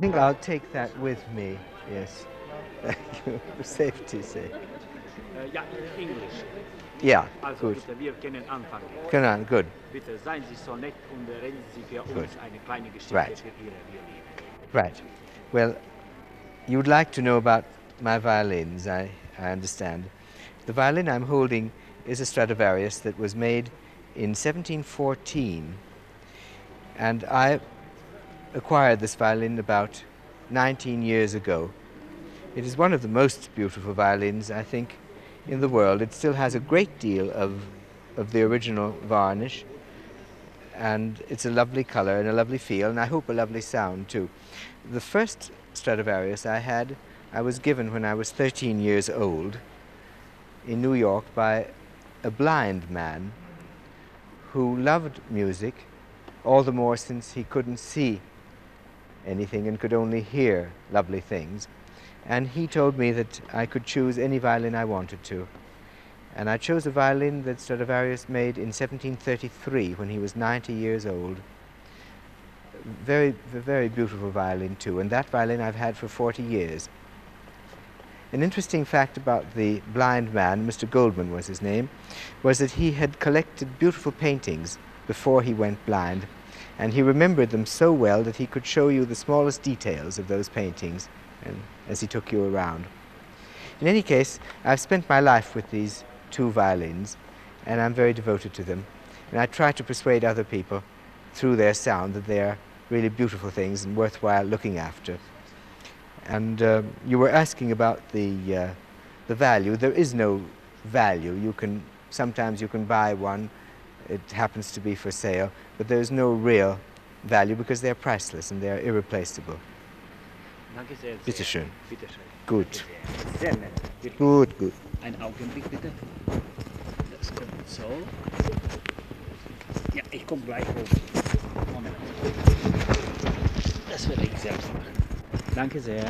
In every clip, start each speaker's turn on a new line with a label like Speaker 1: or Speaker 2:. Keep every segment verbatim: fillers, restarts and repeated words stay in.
Speaker 1: think I'll take that with me, yes. Thank you, for safety's sake.
Speaker 2: Äh, ja, Englisch.
Speaker 1: Yeah,
Speaker 2: Also
Speaker 1: good.
Speaker 2: bitte, wir können anfangen.
Speaker 1: Come on, good.
Speaker 2: Bitte seien Sie so nett und reden Sie für
Speaker 1: Good.
Speaker 2: uns eine kleine Geschichte
Speaker 1: Right.
Speaker 2: für Ihre Violine.
Speaker 1: Right. Well, you would like to know about my violins, I, I understand. The violin I'm holding is a Stradivarius that was made in seventeen fourteen, and I acquired this violin about nineteen years ago. It is one of the most beautiful violins, I think, in the world. It still has a great deal of, of the original varnish, and it's a lovely color and a lovely feel, and I hope a lovely sound too. The first Stradivarius I had, I was given when I was thirteen years old in New York by a blind man who loved music, all the more since he couldn't see anything and could only hear lovely things. And he told me that I could choose any violin I wanted to. And I chose a violin that Stradivarius made in seventeen thirty-three when he was ninety years old. Very, very beautiful violin too, and that violin I've had for forty years. An interesting fact about the blind man, Mister Goldman was his name, was that he had collected beautiful paintings before he went blind, and he remembered them so well that he could show you the smallest details of those paintings and, as he took you around. In any case, I've spent my life with these two violins, and I'm very devoted to them. And I try to persuade other people through their sound that they are really beautiful things and worthwhile looking after. And uh, you were asking about the, uh, the value. There is no value. You can, sometimes you can buy one, it happens to be for sale, but there's no real value because they're priceless and they're irreplaceable.
Speaker 2: Danke sehr.
Speaker 1: Bitte schön.
Speaker 2: Bitte schön.
Speaker 1: Gut.
Speaker 2: Sehr nett. Wirklich.
Speaker 1: Gut, gut.
Speaker 2: Ein Augenblick bitte. Das kommt so. Ja, ich komme gleich hoch. Moment. Das werde ich selbst machen. Danke sehr.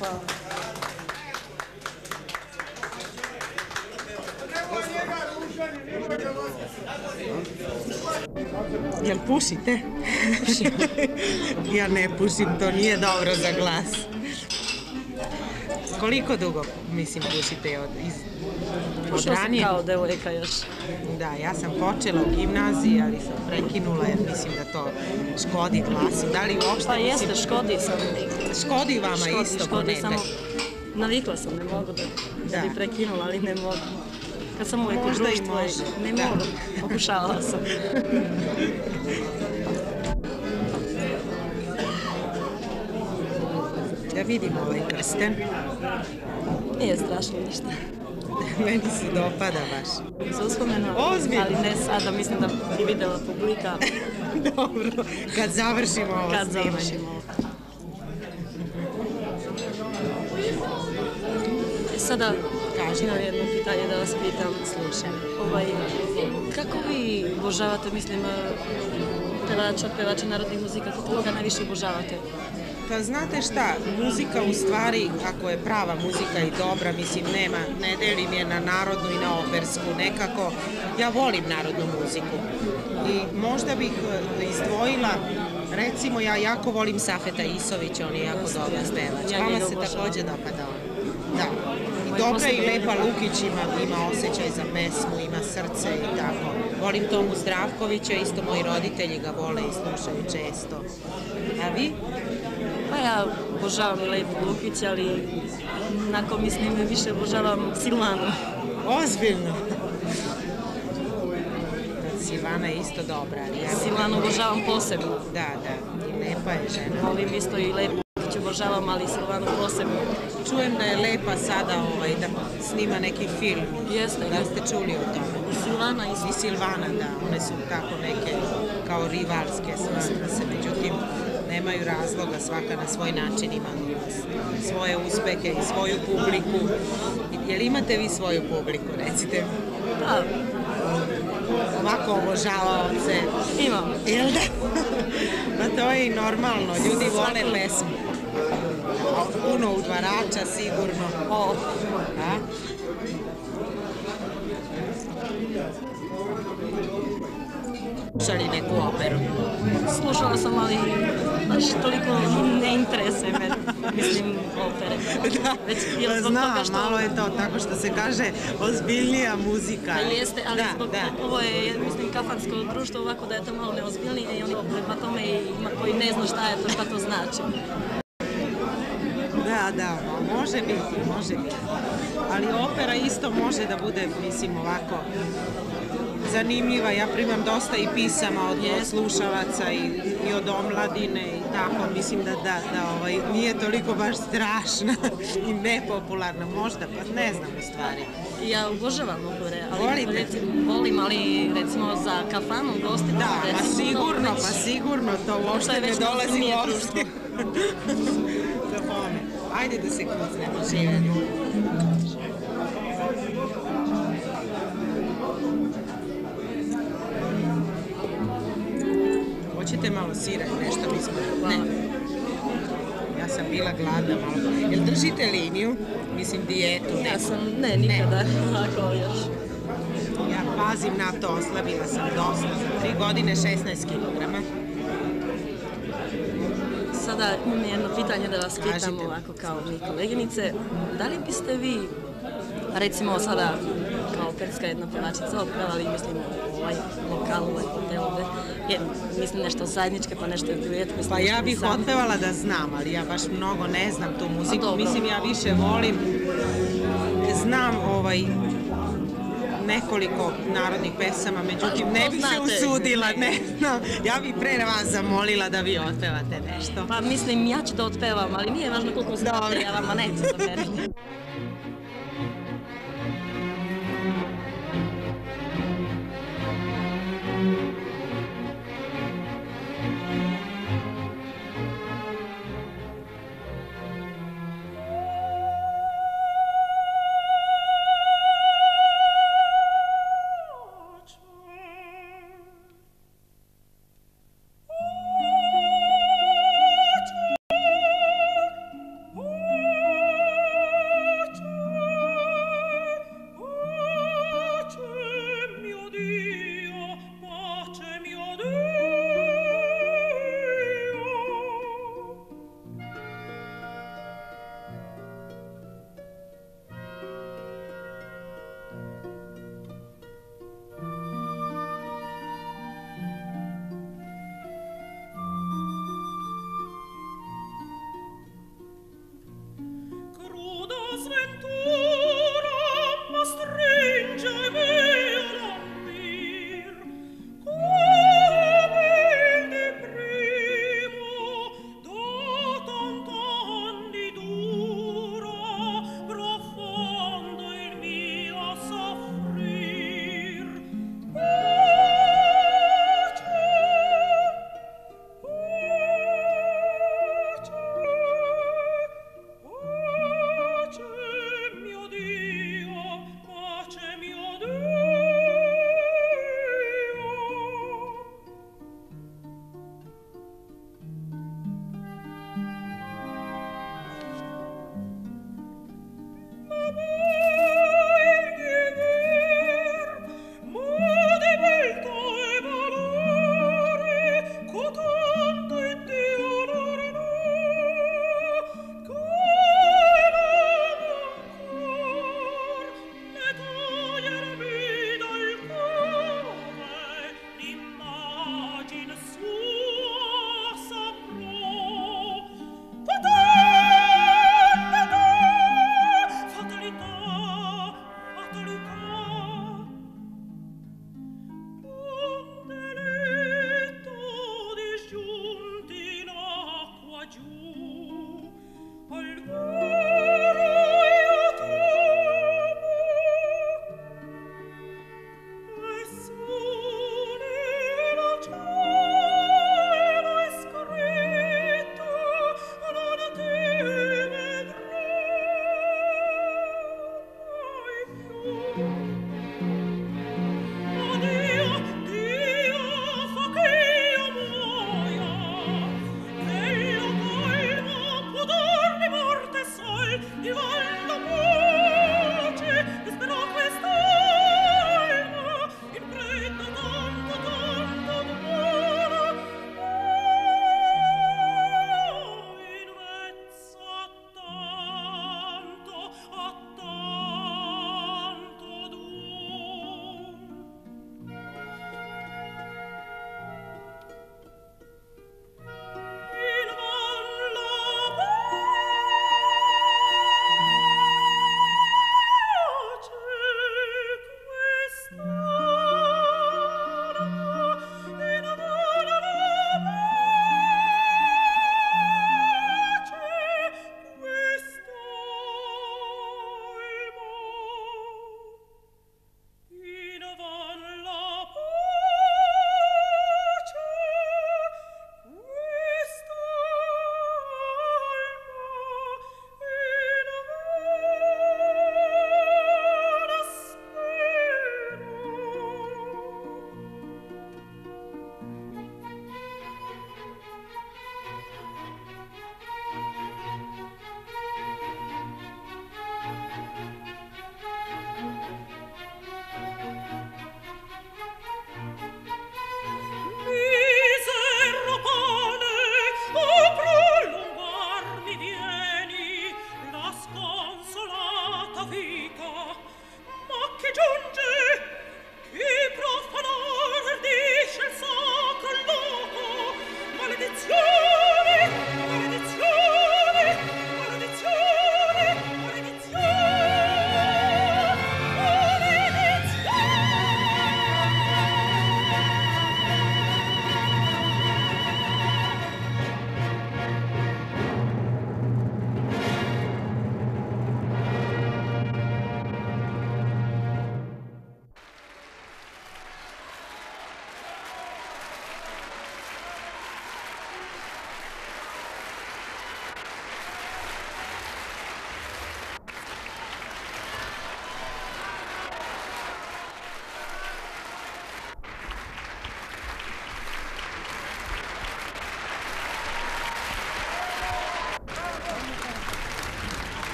Speaker 3: Hvala.
Speaker 4: Jel pušite? Ja ne pušim, to nije dobro za glas. Koliko dugo, mislim, pušite od, iz, od
Speaker 3: Pušila sam
Speaker 4: ranije?
Speaker 3: kao devojka još.
Speaker 4: Da, ja sam počela u gimnaziji, ali sam prekinula jer mislim da to škodi glasu. Da li uopšte...
Speaker 3: Pa
Speaker 4: mislim,
Speaker 3: jeste, škodi sam.
Speaker 4: Škodi vama
Speaker 3: Škodi,
Speaker 4: isto
Speaker 3: škodi,
Speaker 4: ponekad.
Speaker 3: samo navikla sam, ne mogu da, da
Speaker 4: Da.
Speaker 3: bi prekinula, ali ne mogu. Kad sam uvijek u
Speaker 4: Možda i
Speaker 3: društvu,
Speaker 4: može.
Speaker 3: ne
Speaker 4: Da.
Speaker 3: mogu, pokušavala sam.
Speaker 4: Da vidim ovaj prsten.
Speaker 3: Nije strašno ništa.
Speaker 4: Meni se dopada baš.
Speaker 3: Za uspomenu,
Speaker 4: Ozbiljno?
Speaker 3: ali ne sada, mislim da bi videla publika
Speaker 4: Dobro, kad završimo ovo
Speaker 3: kad
Speaker 4: snimanje.
Speaker 3: završimo. E, Sada,
Speaker 4: Kaži.
Speaker 3: imam jedno pitanje da vas pitam.
Speaker 4: Slušam.
Speaker 3: Ovaj, kako vi obožavate, mislim, pevača, pevača narodnih muzika, koga najviše obožavate?
Speaker 4: Pa znate šta, muzika u stvari, ako je prava muzika i dobra, mislim, nema, ne delim je na narodnu i na opersku, nekako, ja volim narodnu muziku. I možda bih e, izdvojila, recimo, ja jako volim Safeta Isovića, on je jako dobar spevač.
Speaker 3: Ja
Speaker 4: Vama
Speaker 3: njega
Speaker 4: se
Speaker 3: obožavam.
Speaker 4: također dopada on. Da. I
Speaker 3: Moj
Speaker 4: dobra i
Speaker 3: posebni-
Speaker 4: Lepa Lukić ima, ima osjećaj za pesmu, ima srce i tako. Volim Tomu Zdravkovića, isto moji roditelji ga vole i slušaju često. A vi?
Speaker 3: Pa ja obožavam i Lepu Lukić, ali onako mislim više obožavam Silvanu.
Speaker 4: Ozbiljno. Silvana je isto dobra. ali Ja...
Speaker 3: Silvanu obožavam posebno.
Speaker 4: Da, da. I lepa je žena.
Speaker 3: Volim isto i Lepu Lukić obožavam, ali Silvanu posebno.
Speaker 4: Čujem da je Lepa sada ovaj, da snima neki film.
Speaker 3: Jeste,
Speaker 4: Da
Speaker 3: jeste.
Speaker 4: ste čuli o tome?
Speaker 3: I Silvana isto.
Speaker 4: I Silvana, da. One su tako neke kao rivalske smatra se. Međutim, nemaju razloga, svaka na svoj način ima svoje uspehe i svoju publiku. Jel imate vi svoju publiku, recite?
Speaker 3: Pa,
Speaker 4: Ovako obožavaoce.
Speaker 3: imam.
Speaker 4: Jel da? Pa to je i normalno, ljudi vole pesmu. A puno udvarača sigurno.
Speaker 3: O,
Speaker 4: A? Slušali neku operu?
Speaker 3: slušala sam, ali baš toliko ne interesuje me, mislim, opere. Već je
Speaker 4: Pa
Speaker 3: zbog
Speaker 4: znam,
Speaker 3: toga što...
Speaker 4: malo je to tako što se kaže ozbiljnija muzika.
Speaker 3: Pa jeste, ali
Speaker 4: da,
Speaker 3: zbog
Speaker 4: da.
Speaker 3: ovo je, mislim, kafansko društvo ovako da je to malo neozbiljnije i oni prema tome i ima koji ne zna šta je to, šta to znači.
Speaker 4: Da, da, može biti, može biti. Ali opera isto može da bude, mislim, ovako zanimljiva. Ja primam dosta i pisama od
Speaker 3: Jest.
Speaker 4: slušalaca i, i od omladine i tako. Mislim da, da, da ovaj, nije toliko baš strašna i nepopularna. Možda, pa ne znam u stvari.
Speaker 3: Ja obožavam opere, ali
Speaker 4: Volite?
Speaker 3: recimo, volim, ali recimo za kafanom gosti.
Speaker 4: Da, pa
Speaker 3: recimo,
Speaker 4: sigurno,
Speaker 3: već-
Speaker 4: pa sigurno, to
Speaker 3: To
Speaker 4: uopšte
Speaker 3: je
Speaker 4: ne
Speaker 3: već
Speaker 4: dolazi u
Speaker 3: ozbiljnije
Speaker 4: obzir. Da bome. Ajde da se kucnemo, živjeti. Hoćete malo sira i nešto, mi smo... Ne. Ja sam bila gladna malo. Jel držite liniju? Mislim, dijetu?
Speaker 3: Ja
Speaker 4: neku?
Speaker 3: sam, ne, nikada, ovako još.
Speaker 4: Ja pazim na to, oslabila sam dosta. Za tri godine šesnaest kilograma.
Speaker 3: Sada imam jedno pitanje da vas pitam
Speaker 4: Kažite.
Speaker 3: ovako kao mi koleginice. Da li biste vi, recimo sada kao operska jedna pevačica, otpevali, mislim, ovaj lokal, ovaj hotel, ovde, je, mislim nešto zajedničke, pa nešto duet, mislim,
Speaker 4: Pa ja
Speaker 3: nešto
Speaker 4: bih
Speaker 3: sam.
Speaker 4: otpevala da znam, ali ja baš mnogo ne znam tu muziku.
Speaker 3: dobro.
Speaker 4: Mislim, ja više volim, znam ovaj nekoliko narodnih pesama, međutim
Speaker 3: Ali
Speaker 4: ne
Speaker 3: to
Speaker 4: bih se
Speaker 3: znate.
Speaker 4: usudila, ne znam. Ja bih pre vas zamolila da vi otpevate nešto.
Speaker 3: Pa mislim, ja ću da otpevam, ali nije važno koliko znate,
Speaker 4: Dobro.
Speaker 3: ja vama neću zameriti.
Speaker 5: Ooh.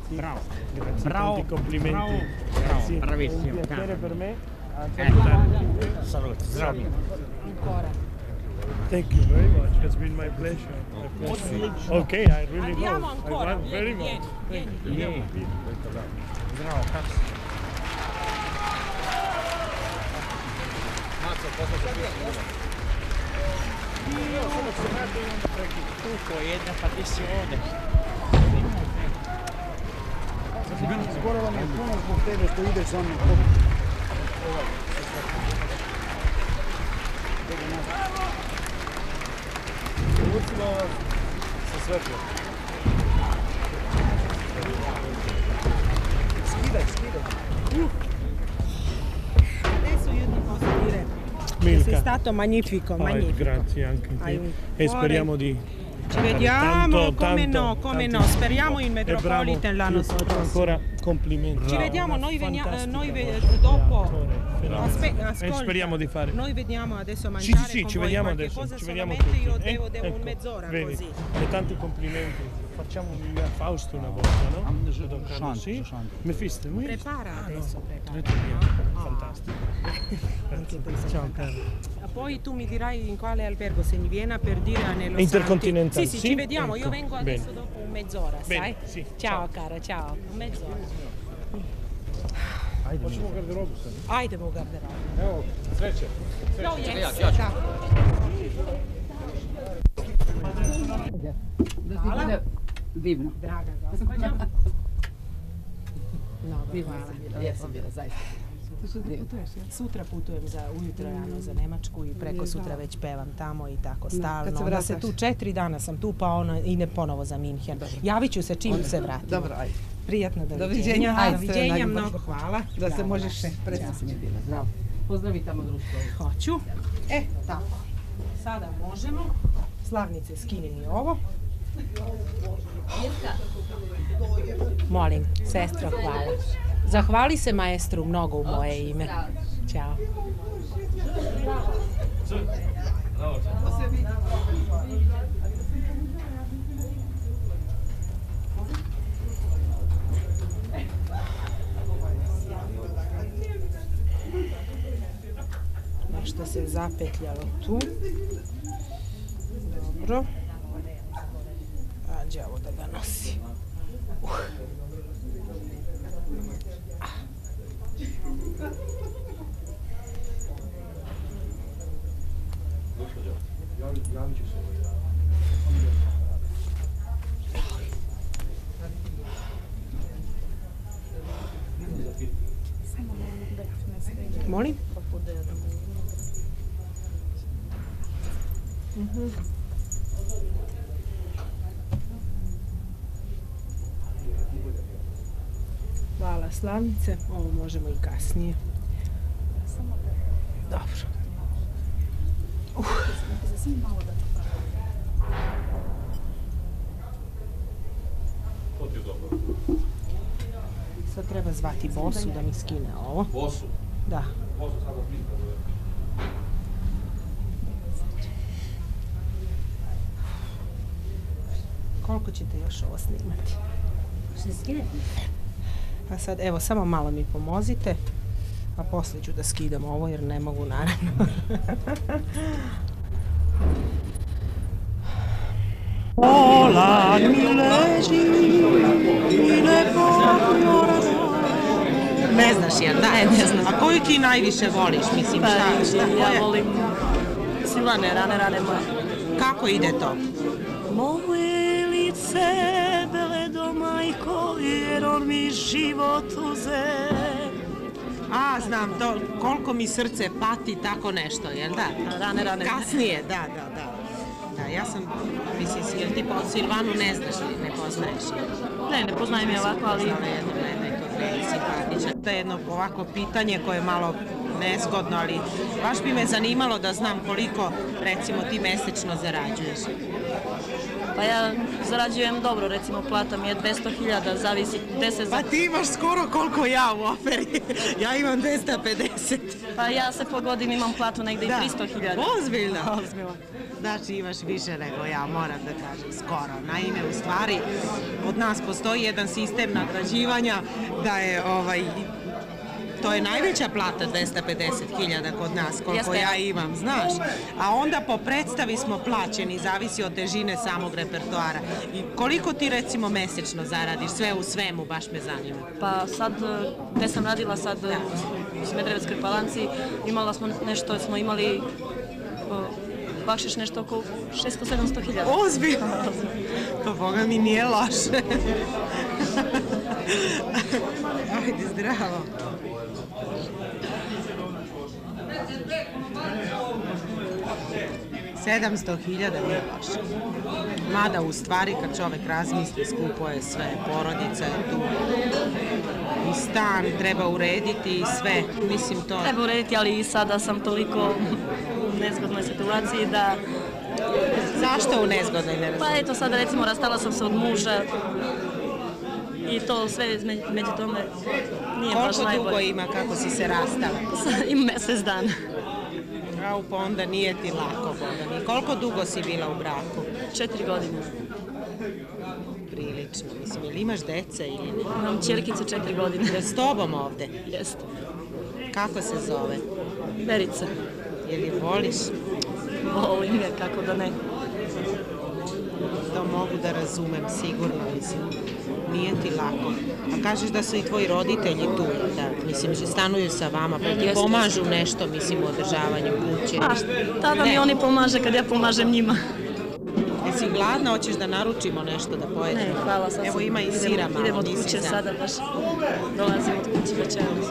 Speaker 2: Bravo.
Speaker 5: Grazie,
Speaker 2: Bravo.
Speaker 5: tanti complimenti.
Speaker 2: Bravo.
Speaker 5: Grazie.
Speaker 2: Bravo, bravissimo.
Speaker 5: È un piacere per me.
Speaker 2: Eh, saluti, zdravia.
Speaker 4: Ancora.
Speaker 5: Thank you very much. It's been my pleasure. My pleasure. Okay, I really
Speaker 4: Andiamo
Speaker 5: love.
Speaker 4: ancora.
Speaker 5: I love very
Speaker 4: Vieni,
Speaker 5: much.
Speaker 4: vieni,
Speaker 5: Thank you.
Speaker 2: vieni.
Speaker 5: Vieni.
Speaker 2: Zdravo, kako si? Io sono tornato in onda perché tu puoi jedna pa ti si ode.
Speaker 6: Skoro vam je puno zbog tebe što ideš za mnom.
Speaker 5: Ucimo vas sa svetlom.
Speaker 6: Skidaj, skidaj.
Speaker 4: Adesso io ti posso dire che
Speaker 5: Milka.
Speaker 4: sei stato magnifico,
Speaker 5: Poi,
Speaker 4: magnifico.
Speaker 5: grazie anche a
Speaker 4: Hai
Speaker 5: te.
Speaker 4: un
Speaker 5: E
Speaker 4: cuore.
Speaker 5: speriamo di...
Speaker 4: Ci vediamo,
Speaker 5: tanto,
Speaker 4: come
Speaker 5: tanto,
Speaker 4: no, come
Speaker 5: tanti-
Speaker 4: no, speriamo in
Speaker 5: E bravo,
Speaker 4: Metropolitan l'anno
Speaker 5: io faccio
Speaker 4: prossimo.
Speaker 5: ancora complimenti.
Speaker 4: Ci vediamo,
Speaker 5: Una
Speaker 4: noi veniamo,
Speaker 5: fantastica
Speaker 4: noi ve-
Speaker 5: voce,
Speaker 4: dopo.
Speaker 5: attore, fenomeno.
Speaker 4: Aspe-
Speaker 5: E
Speaker 4: ascolta,
Speaker 5: speriamo di fare.
Speaker 4: Noi veniamo adesso a
Speaker 5: Sì,
Speaker 4: mangiare
Speaker 5: sì, sì,
Speaker 4: con
Speaker 5: ci
Speaker 4: voi
Speaker 5: vediamo
Speaker 4: qualche
Speaker 5: adesso,
Speaker 4: cosa,
Speaker 5: ci vediamo
Speaker 4: solamente
Speaker 5: tutti.
Speaker 4: io
Speaker 5: Eh,
Speaker 4: devo, devo
Speaker 5: ecco,
Speaker 4: mezz'ora
Speaker 5: vedi,
Speaker 4: così.
Speaker 5: E tanti complimenti. Facciamo un Fausto una volta, no? Don Carlo, sì? Mefiste, lui?
Speaker 4: Prepara adesso, prepara.
Speaker 5: Detto io,
Speaker 4: Ah.
Speaker 5: fantastico.
Speaker 4: Anche tu sei
Speaker 5: Ciao
Speaker 4: fantastico.
Speaker 5: caro.
Speaker 4: Poi tu mi dirai in quale albergo, se mi viene per dire a Nello
Speaker 5: Intercontinentale,
Speaker 4: Santi. Sì, sì,
Speaker 5: sì?
Speaker 4: ci vediamo,
Speaker 5: Ecco,
Speaker 4: io vengo adesso
Speaker 5: bene.
Speaker 4: dopo mezz'ora,
Speaker 5: Bene,
Speaker 4: sai?
Speaker 5: sì,
Speaker 4: Ciao, cara, ciao. Mezz'ora.
Speaker 5: Hoćemo u garderobu sad.
Speaker 4: Ajdemo u garderobu.
Speaker 5: Evo, sreće.
Speaker 4: No, jes, da.
Speaker 7: Hvala. Divno.
Speaker 4: Draga gospođo. No,
Speaker 7: Divno. Jesam bila, zaista.
Speaker 4: Sutra putujem za ujutro rano za Nemačku i preko sutra već pevam tamo i tako stalno. Onda se tu četiri dana sam tu pa ono ide ponovo za Minhen. Javit ću se čim se vratim.
Speaker 7: Dobro, ajde.
Speaker 4: Prijatno doviđenja.
Speaker 7: Doviđenja. Ajde, sve
Speaker 4: Doviđenja,
Speaker 7: najbolje.
Speaker 4: mnogo hvala.
Speaker 7: Da se
Speaker 4: Bravo,
Speaker 7: možeš
Speaker 4: Vaše.
Speaker 7: presretno mi je bila. Zdravo. Pozdravi tamo društvo.
Speaker 4: Hoću. E, tako. Sada možemo. Slavnice, skini mi ovo. Molim, sestro, hvala. Zahvali se maestru mnogo u moje ime. Ćao. Nešto se zapetljalo tu. Dobro. Ađe ovo da ga nosi. Uh. Molim? Mhm. Hvala slavnice, ovo možemo i kasnije. Dobro. Uh. Sad treba zvati bosu da mi skine ovo. Bosu? Da. Koliko ćete još ovo snimati? A sad, evo, samo malo mi pomozite, a poslije ću da skidam ovo jer ne mogu, naravno. Pola mi leži i ne Ne znaš jel, da? Ne znam. A koju ti najviše voliš, mislim, šta? šta
Speaker 3: Ja volim Silvane, rane, rane moje.
Speaker 4: Kako ide to?
Speaker 3: Moje lice bledo majko, jer on mi život uze.
Speaker 4: A, znam, to, koliko mi srce pati, tako nešto, jel da?
Speaker 3: Rane, rane.
Speaker 4: Kasnije, da, da, da. Da, ja sam, mislim, jel ti po Silvanu ne znaš li, ne poznaješ?
Speaker 3: Ne, ne poznajem je ovako, ali...
Speaker 4: Samo jedno vreme, to je simpatično. To je jedno ovako pitanje koje je malo nezgodno, ali baš bi me zanimalo da znam koliko, recimo, ti mesečno zarađuješ.
Speaker 3: Pa ja zarađujem dobro, recimo plata mi je dvesta hiljada, zavisi gde se...
Speaker 4: Pa ti imaš skoro koliko ja u operi. Ja imam dvesta pedeset.
Speaker 3: Pa ja se po godini imam platu negde i tristo hiljada.
Speaker 4: Ozbiljno?
Speaker 3: Ozbiljno.
Speaker 4: Znači imaš više nego ja, moram da kažem, skoro. Naime, u stvari, od nas postoji jedan sistem nagrađivanja da je ovaj... To je najveća plata, dvesta pedeset hiljada kod nas, koliko ja imam, znaš. A onda po predstavi smo plaćeni, zavisi od težine samog repertoara. I koliko ti recimo mesečno zaradiš, sve u svemu, baš me zanima.
Speaker 3: Pa sad, gde sam radila sad u Smederevskoj Palanci, imala smo nešto, smo imali bakšiš nešto oko šesto do sedamsto hiljada.
Speaker 4: Ozbiljno? To boga mi nije loše. Ajde, zdravo. sedamsto hiljada nije loše. Mada u stvari kad čovek razmisli skupo je sve, porodica je tu. I stan treba urediti i sve, mislim to...
Speaker 3: Treba urediti, ali i sada sam toliko u nezgodnoj situaciji da...
Speaker 4: Zašto u nezgodnoj, ne razumijem?
Speaker 3: Pa eto sada recimo rastala sam se od muža i to sve među tome nije baš najbolje.
Speaker 4: Koliko dugo ima kako si se rastala?
Speaker 3: Ima mesec dana.
Speaker 4: Au, pa onda nije ti lako, Boga mi. Koliko dugo si bila u braku?
Speaker 3: Četiri godine.
Speaker 4: Prilično, mislim. Jel imaš dece ili ne?
Speaker 3: Imam ćerkicu četiri godine.
Speaker 4: Je s tobom ovde?
Speaker 3: Jeste.
Speaker 4: Kako se zove?
Speaker 3: Verica.
Speaker 4: Jel je voliš?
Speaker 3: Volim je, kako da ne.
Speaker 4: To mogu da razumem, sigurno, mislim. Nije ti lako. A kažeš da su i tvoji roditelji tu, da, mislim, že stanuju sa vama, pa ti pomažu nešto, mislim, u održavanju kuće.
Speaker 3: A tada mi oni pomaže kad ja pomažem njima.
Speaker 4: Jesi gladna, hoćeš da naručimo nešto da pojedemo?
Speaker 3: Ne, hvala, sad
Speaker 4: Evo ima i sira malo,
Speaker 3: idem od
Speaker 4: nisi
Speaker 3: kuće
Speaker 4: znam.
Speaker 3: sada baš. Dolazim od kuće večeras.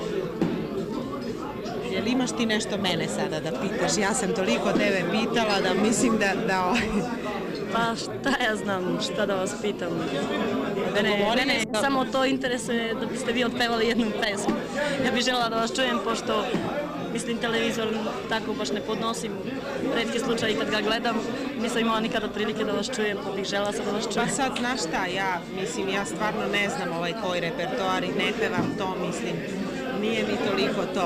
Speaker 4: Jel imaš ti nešto mene sada da pitaš? Ja sam toliko tebe pitala da mislim da... da...
Speaker 3: Pa šta ja znam, šta da vas pitam. Mene, mene samo to interesuje da biste vi otpevali jednu pesmu. Ja bih željela da vas čujem, pošto mislim televizor tako baš ne podnosim. Retki slučaj kad ga gledam, nisam imala nikada prilike da vas čujem, pa bih željela sad da vas čujem.
Speaker 4: Pa sad, znaš šta, ja mislim, ja stvarno ne znam ovaj tvoj repertoar i ne pevam to, mislim, nije mi toliko to.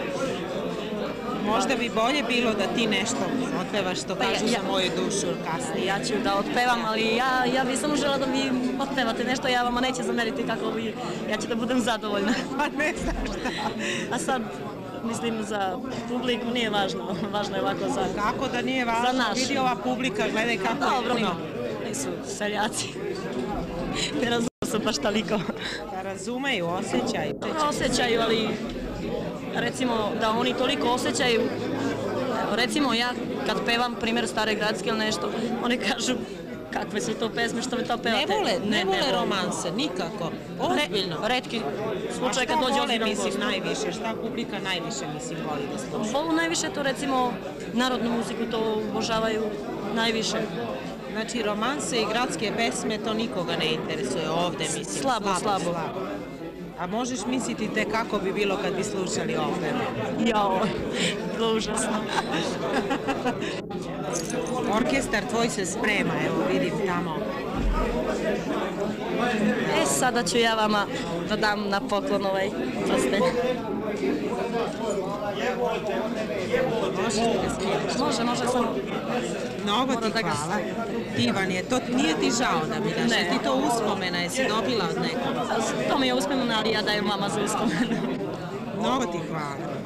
Speaker 4: Možda bi bolje bilo da ti nešto otpevaš, što kažu za moju dušu kasnije.
Speaker 3: Ja ću da otpevam, ali ja, ja bih samo žela da mi otpevate nešto, ja vama neće zameriti kako vi, ja ću da budem zadovoljna.
Speaker 4: Pa ne znam šta.
Speaker 3: A sad, mislim, za publiku nije važno, važno je ovako za...
Speaker 4: Kako da nije važno?
Speaker 3: Za naš.
Speaker 4: Vidi ova publika, gledaj kako je
Speaker 3: Dobro,
Speaker 4: puno.
Speaker 3: nisu seljaci. Ne razumu se baš toliko.
Speaker 4: Da razumeju, osjećaju.
Speaker 3: Osjećaju, ali recimo da oni toliko osjećaju, recimo ja kad pevam primjer Stare gradske ili nešto, oni kažu kakve su to pesme, što mi to pevate.
Speaker 4: Ne vole, ne vole romanse, nikako, ozbiljno.
Speaker 3: Retki slučaj kad dođe ozbiljno gost.
Speaker 4: A šta vole, mislim, najviše, šta publika najviše, mislim, voli da sluša?
Speaker 3: Volu najviše to, recimo, narodnu muziku, to obožavaju najviše.
Speaker 4: Znači, romanse i gradske pesme, to nikoga ne interesuje ovde, mislim.
Speaker 3: Slabo, slabo.
Speaker 4: A možeš misliti te kako bi bilo kad bi slušali operu?
Speaker 3: Jao, bilo užasno.
Speaker 4: Orkestar tvoj se sprema, evo vidim tamo.
Speaker 3: E, sada ću ja vama da dam na poklon ovaj prsten.
Speaker 4: Možeš da ga skiješ?
Speaker 3: Može, može samo.
Speaker 4: Mnogo ti hvala. Divan je, to nije ti žao da mi daš, je ti to uspomena, jesi dobila od nekog?
Speaker 3: To mi je uspomena, ali ja dajem vama za uspomenu.
Speaker 4: Mnogo ti hvala.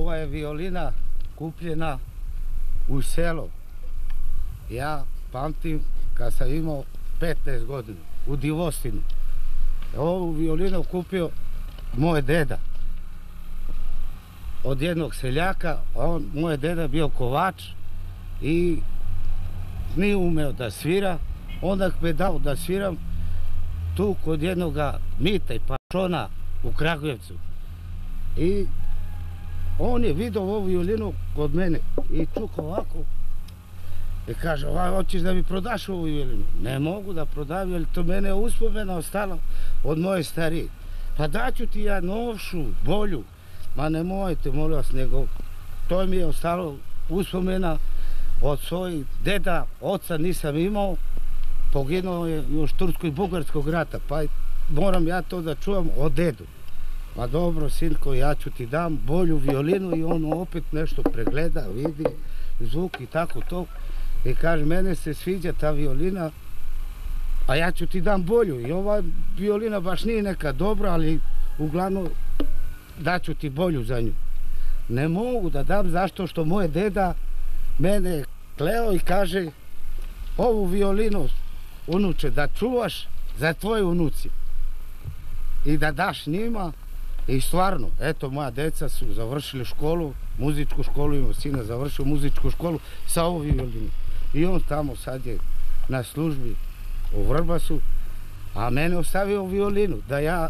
Speaker 8: ova je violina kupljena u selo. Ja pamtim kad sam imao petnaest godina u Divosinu. Ovu violinu kupio moj deda. Od jednog seljaka, on, moj deda bio kovač i nije umeo da svira. Onda me dao da sviram tu kod jednoga Mita i Pašona u Kragujevcu. I on je vidio ovu violinu kod mene i čuka ovako i kaže, hoćeš da mi prodaš ovu violinu? Ne mogu da prodam, jer to mene je uspomena ostala od moje starije. Pa daću ti ja novšu, bolju. Ma nemojte, molim vas, nego to mi je ostalo uspomena od svojih deda, oca nisam imao, poginuo je još Tursko-Bugarskog rata, pa moram ja to da čuvam od dedu. Pa dobro, sinko, ja ću ti dam bolju violinu i on opet nešto pregleda, vidi zvuk i tako to. I kaže, mene se sviđa ta violina, a ja ću ti dam bolju. I ova violina baš nije neka dobra, ali uglavnom daću ti bolju za nju. Ne mogu da dam, zašto što moj deda mene kleo i kaže, ovu violinu, unuče, da čuvaš za tvoje unuci i da daš njima. I stvarno, eto, moja deca su završili školu, muzičku školu, imao sina završio muzičku školu sa ovom violinu. I on tamo sad je na službi u Vrbasu, a mene ostavio violinu, da ja,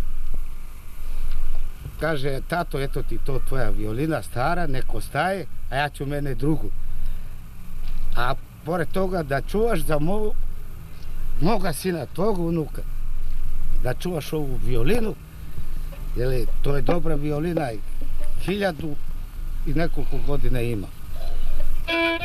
Speaker 8: kaže, tato, eto ti to tvoja violina stara, neko staje, a ja ću mene drugu. A pored toga da čuvaš za mo, moga sina, tvojeg unuka, da čuvaš ovu violinu, jer to je dobra violina i hiljadu i nekoliko godina ima.